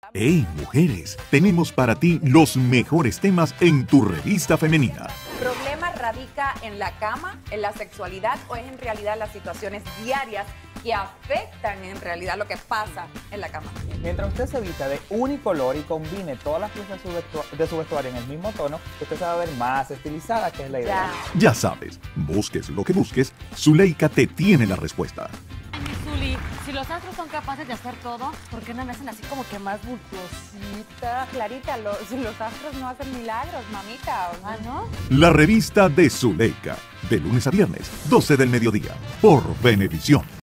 Hey, mujeres, tenemos para ti los mejores temas en tu revista femenina. ¿El problema radica en la cama, en la sexualidad o es en realidad las situaciones diarias que afectan en realidad lo que pasa en la cama? Mientras usted se vista de unicolor y combine todas las piezas de su vestuario en el mismo tono, usted se va a ver más estilizada, que es la idea. Ya sabes, busques lo que busques, Zuleika te tiene la respuesta. Zuli, si los astros son capaces de hacer todo, ¿por qué no me hacen así como que más bultosita? Clarita, los astros no hacen milagros, mamita. Ah, ¿no? La revista de Zuleika, de lunes a viernes, 12 del mediodía, por Venevisión.